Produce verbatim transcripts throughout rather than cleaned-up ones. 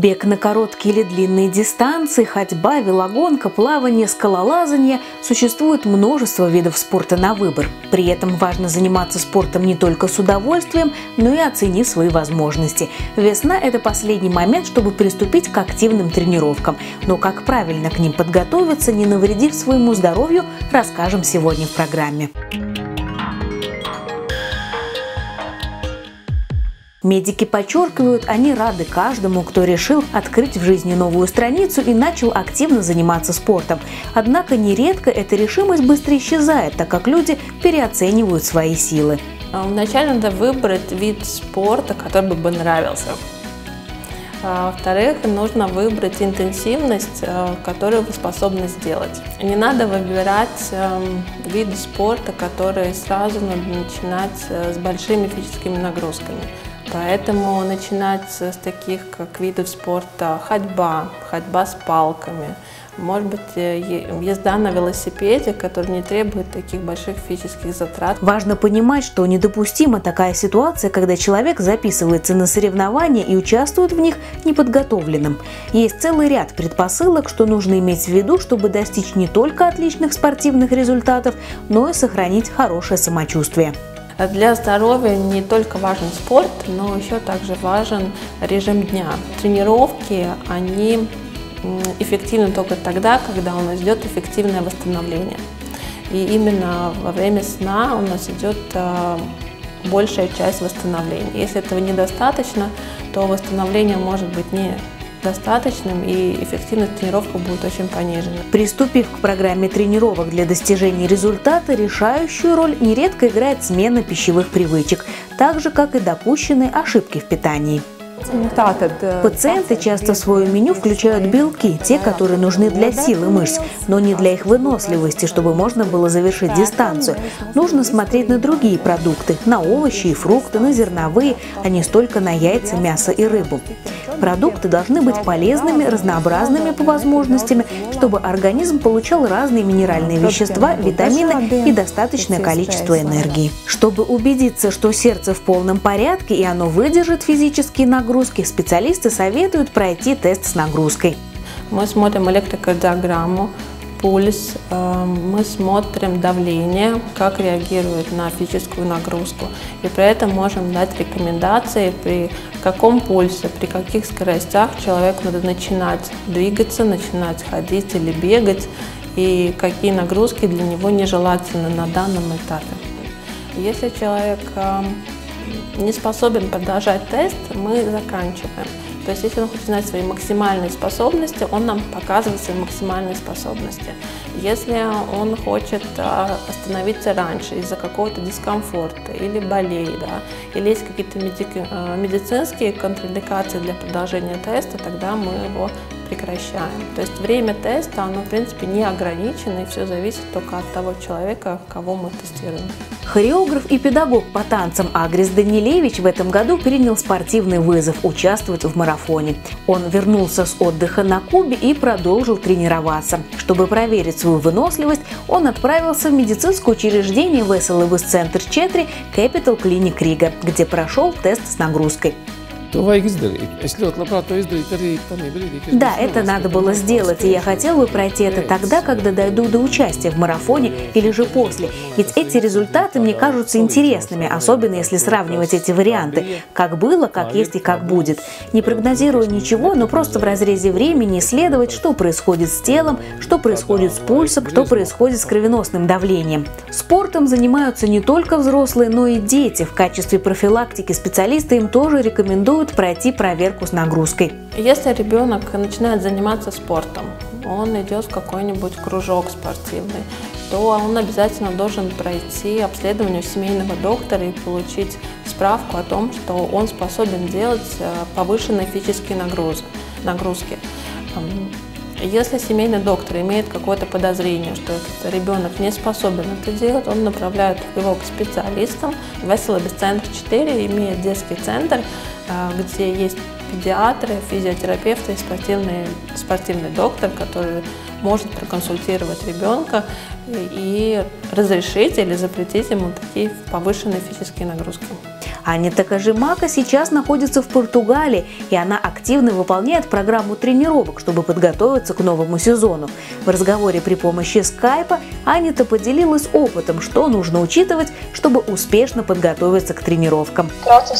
Бег на короткие или длинные дистанции, ходьба, велогонка, плавание, скалолазание – существует множество видов спорта на выбор. При этом важно заниматься спортом не только с удовольствием, но и оценив свои возможности. Весна – это последний момент, чтобы приступить к активным тренировкам. Но как правильно к ним подготовиться, не навредив своему здоровью, расскажем сегодня в программе. Медики подчеркивают, они рады каждому, кто решил открыть в жизни новую страницу и начал активно заниматься спортом. Однако нередко эта решимость быстро исчезает, так как люди переоценивают свои силы. Вначале надо выбрать вид спорта, который бы нравился. Во-вторых, нужно выбрать интенсивность, которую вы способны сделать. Не надо выбирать виды спорта, которые сразу надо начинать с большими физическими нагрузками. Поэтому начинать с таких, как видов спорта ходьба, ходьба с палками, может быть, езда на велосипеде, который не требует таких больших физических затрат. Важно понимать, что недопустима такая ситуация, когда человек записывается на соревнования и участвует в них неподготовленным. Есть целый ряд предпосылок, что нужно иметь в виду, чтобы достичь не только отличных спортивных результатов, но и сохранить хорошее самочувствие. Для здоровья не только важен спорт, но еще также важен режим дня. Тренировки, они эффективны только тогда, когда у нас идет эффективное восстановление. И именно во время сна у нас идет большая часть восстановления. Если этого недостаточно, то восстановление может быть не достаточным, и эффективность тренировки будет очень понижена. Приступив к программе тренировок для достижения результата, решающую роль нередко играет смена пищевых привычек, так же, как и допущенные ошибки в питании. Пациенты часто в свое меню включают белки, те, которые нужны для силы мышц, но не для их выносливости, чтобы можно было завершить дистанцию. Нужно смотреть на другие продукты, на овощи и фрукты, на зерновые, а не столько на яйца, мясо и рыбу. Продукты должны быть полезными, разнообразными по возможностям, чтобы организм получал разные минеральные вещества, витамины и достаточное количество энергии. Чтобы убедиться, что сердце в полном порядке и оно выдержит физические нагрузки, специалисты советуют пройти тест с нагрузкой. Мы смотрим электрокардиограмму, пульс, мы смотрим давление, как реагирует на физическую нагрузку. И при этом можем дать рекомендации, при каком пульсе, при каких скоростях человеку надо начинать двигаться, начинать ходить или бегать, и какие нагрузки для него нежелательны на данном этапе. Если человек не способен продолжать тест, мы заканчиваем. То есть, если он хочет знать свои максимальные способности, он нам показывает свои максимальные способности. Если он хочет остановиться раньше из-за какого-то дискомфорта или болей, да, или есть какие-то медицинские контраиндикации для продолжения теста, тогда мы его прекращаем. То есть время теста, оно в принципе не ограничено, и все зависит только от того человека, кого мы тестируем. Хореограф и педагог по танцам Агрис Данилевич в этом году принял спортивный вызов участвовать в марафоне. Он вернулся с отдыха на Кубе и продолжил тренироваться. Чтобы проверить свою выносливость, он отправился в медицинское учреждение Veselības центр четыре Capital Clinic Riga, где прошел тест с нагрузкой. Да, это надо было сделать, и я хотел бы пройти это тогда, когда дойду до участия в марафоне или же после. Ведь эти результаты мне кажутся интересными, особенно если сравнивать эти варианты, как было, как есть и как будет. Не прогнозируя ничего, но просто в разрезе времени исследовать, что происходит с телом, что происходит с пульсом, что происходит с кровеносным давлением. Спортом занимаются не только взрослые, но и дети. В качестве профилактики специалисты им тоже рекомендуют пройти проверку с нагрузкой. Если ребенок начинает заниматься спортом, он идет в какой-нибудь кружок спортивный, то он обязательно должен пройти обследование у семейного доктора и получить справку о том, что он способен делать повышенные физические нагрузки. Если семейный доктор имеет какое-то подозрение, что этот ребенок не способен это делать, он направляет его к специалистам. Veselības центр четыре имеет детский центр, где есть педиатры, физиотерапевты и спортивный, спортивный доктор, который может проконсультировать ребенка и разрешить или запретить ему такие повышенные физические нагрузки. Анита Кожемака сейчас находится в Португалии, и она активно выполняет программу тренировок, чтобы подготовиться к новому сезону. В разговоре при помощи скайпа Анита поделилась опытом, что нужно учитывать, чтобы успешно подготовиться к тренировкам.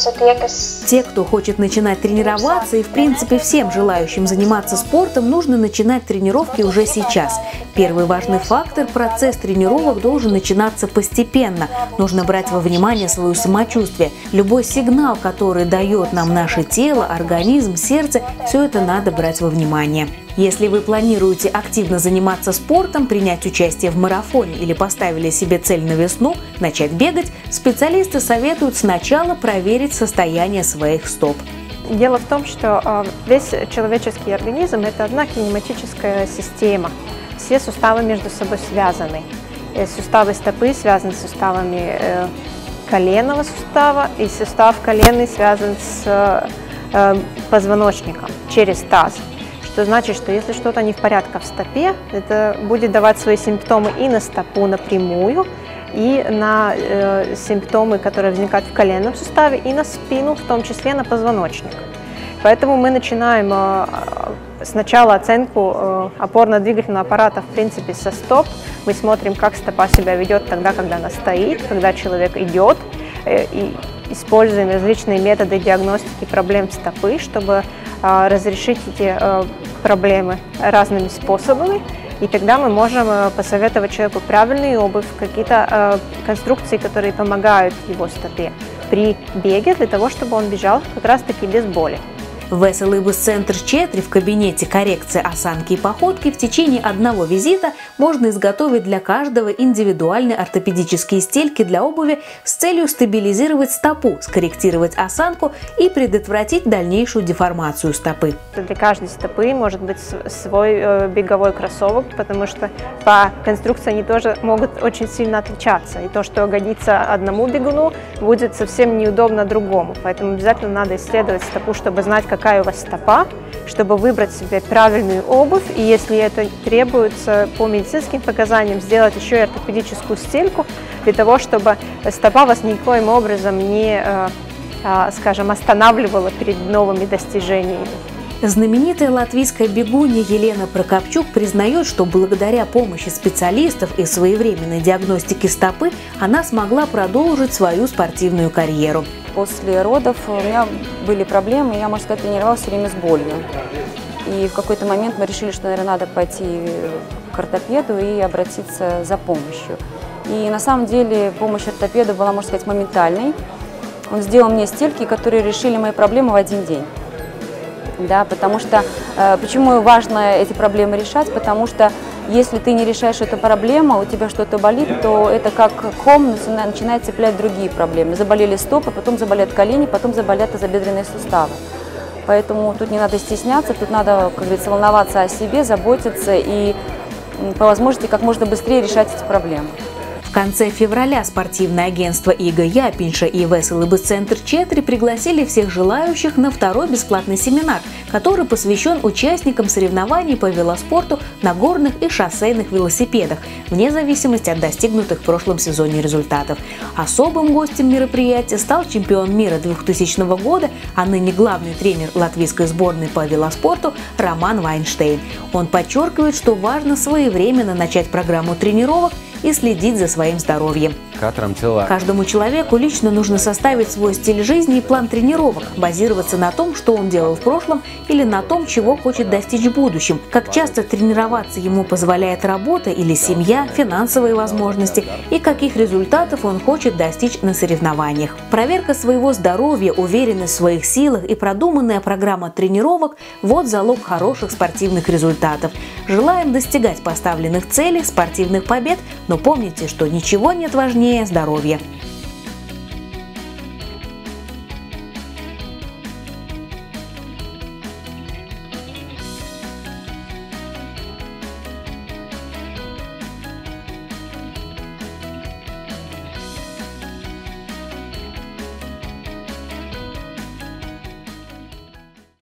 Те, кто хочет начинать тренироваться, и в принципе всем желающим заниматься спортом, нужно начинать тренировки уже сейчас. Первый важный фактор – процесс тренировок должен начинаться постепенно. Нужно брать во внимание свое самочувствие. Любой сигнал, который дает нам наше тело, организм, сердце – все это надо брать во внимание. Если вы планируете активно заниматься спортом, принять участие в марафоне или поставили себе цель на весну – начать бегать, специалисты советуют сначала проверить состояние своих стоп. Дело в том, что весь человеческий организм – это одна кинематическая система. Все суставы между собой связаны. Суставы стопы связаны с суставами коленного сустава, и сустав коленный связан с позвоночником через таз. Что значит, что если что-то не в порядке в стопе, это будет давать свои симптомы и на стопу напрямую, и на э, симптомы, которые возникают в коленном суставе, и на спину, в том числе на позвоночник. Поэтому мы начинаем э, сначала оценку э, опорно-двигательного аппарата, в принципе, со стоп. Мы смотрим, как стопа себя ведет тогда, когда она стоит, когда человек идет, э, и используем различные методы диагностики проблем стопы, чтобы э, разрешить эти э, проблемы разными способами. И тогда мы можем посоветовать человеку правильную обувь, какие-то э, конструкции, которые помогают его стопе при беге, для того, чтобы он бежал как раз-таки без боли. В Веселибус-центр четыре в кабинете коррекции осанки и походки в течение одного визита можно изготовить для каждого индивидуальные ортопедические стельки для обуви с целью стабилизировать стопу, скорректировать осанку и предотвратить дальнейшую деформацию стопы. Для каждой стопы может быть свой беговой кроссовок, потому что по конструкции они тоже могут очень сильно отличаться. И то, что годится одному бегуну, будет совсем неудобно другому. Поэтому обязательно надо исследовать стопу, чтобы знать, как какая у вас стопа, чтобы выбрать себе правильную обувь, и если это требуется по медицинским показаниям, сделать еще и ортопедическую стельку, для того, чтобы стопа вас никоим образом не, скажем, останавливала перед новыми достижениями. Знаменитая латвийская бегунья Елена Прокопчук признает, что благодаря помощи специалистов и своевременной диагностике стопы она смогла продолжить свою спортивную карьеру. После родов у меня были проблемы, я, можно сказать, тренировалась все время с болью. И в какой-то момент мы решили, что, наверное, надо пойти к ортопеду и обратиться за помощью. И на самом деле помощь ортопеда была, можно сказать, моментальной. Он сделал мне стельки, которые решили мои проблемы в один день. Да, потому что, э, почему важно эти проблемы решать? Потому что если ты не решаешь эту проблему, у тебя что-то болит, то это как ком начинает цеплять другие проблемы. Заболели стопы, потом заболят колени, потом заболят тазобедренные суставы. Поэтому тут не надо стесняться, тут надо, как говорится, волноваться о себе, заботиться и по возможности как можно быстрее решать эти проблемы. В конце февраля спортивное агентство Ига Япинша и Веселибус-центр четыре пригласили всех желающих на второй бесплатный семинар, который посвящен участникам соревнований по велоспорту на горных и шоссейных велосипедах, вне зависимости от достигнутых в прошлом сезоне результатов. Особым гостем мероприятия стал чемпион мира двухтысячного года, а ныне главный тренер латвийской сборной по велоспорту Роман Вайнштейн. Он подчеркивает, что важно своевременно начать программу тренировок и следить за своим здоровьем. Каждому человеку лично нужно составить свой стиль жизни и план тренировок, базироваться на том, что он делал в прошлом или на том, чего хочет достичь в будущем, как часто тренироваться ему позволяет работа или семья, финансовые возможности и каких результатов он хочет достичь на соревнованиях. Проверка своего здоровья, уверенность в своих силах и продуманная программа тренировок – вот залог хороших спортивных результатов. Желаем достигать поставленных целей, спортивных побед, но помните, что ничего нет важнее здоровья.